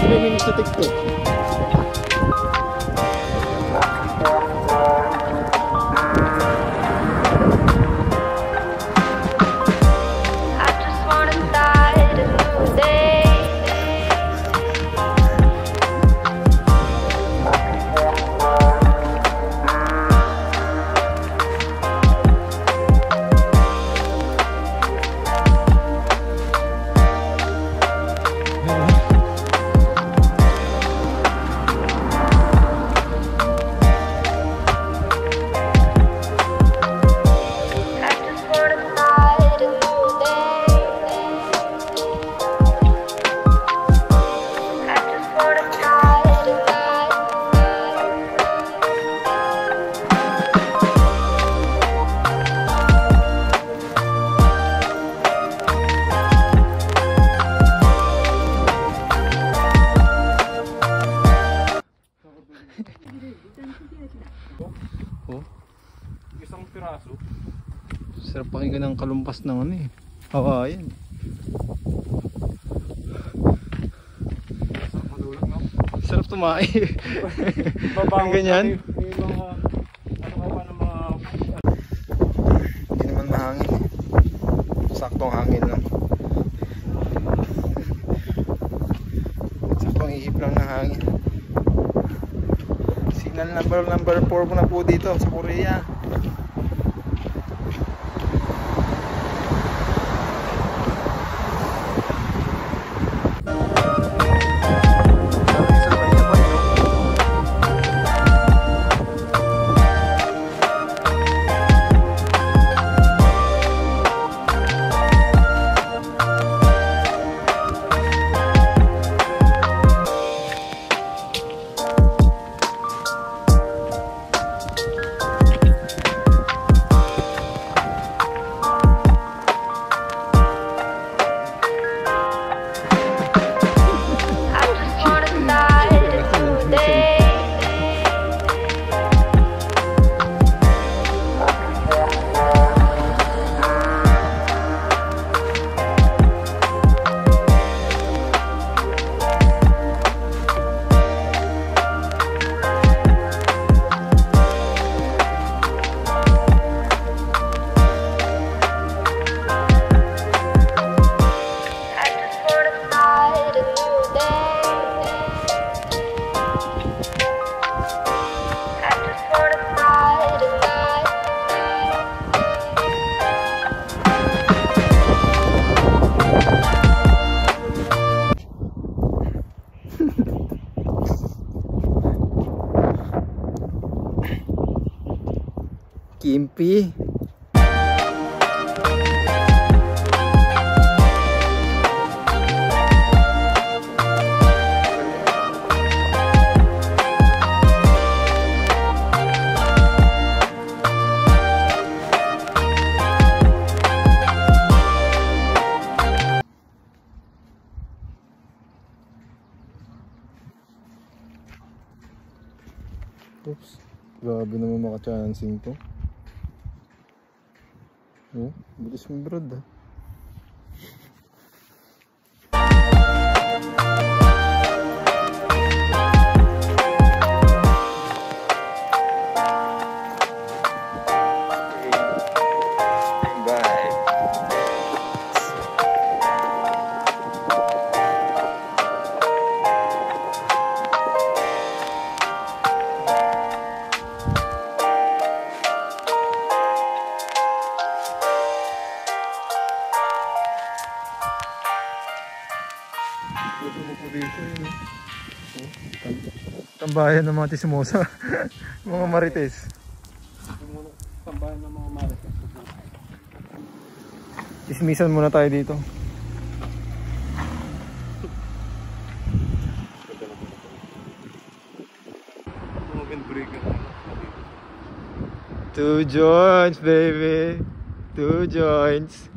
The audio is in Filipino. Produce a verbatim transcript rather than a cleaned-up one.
swimming sa TikTok. Oh, isang piraso. sarap pakinggan ng kalumpas ng ano eh. Hawayan. Sarap tumae. Ang ganyan. May mga ano pa ng mga Hindi naman mahangin. Saktong hangin lang. Saktong ihip lang ng hangin. Signal number number four po na po dito sa Korea. Kimpi. Oops, grabe naman maka-chancing to. Oh, bilis mo brad ah. Tambayan ng mga tismosa. Mga marites. Tambayan ng mga marites. Ismisan muna tayo dito. Two joints baby. Two joints.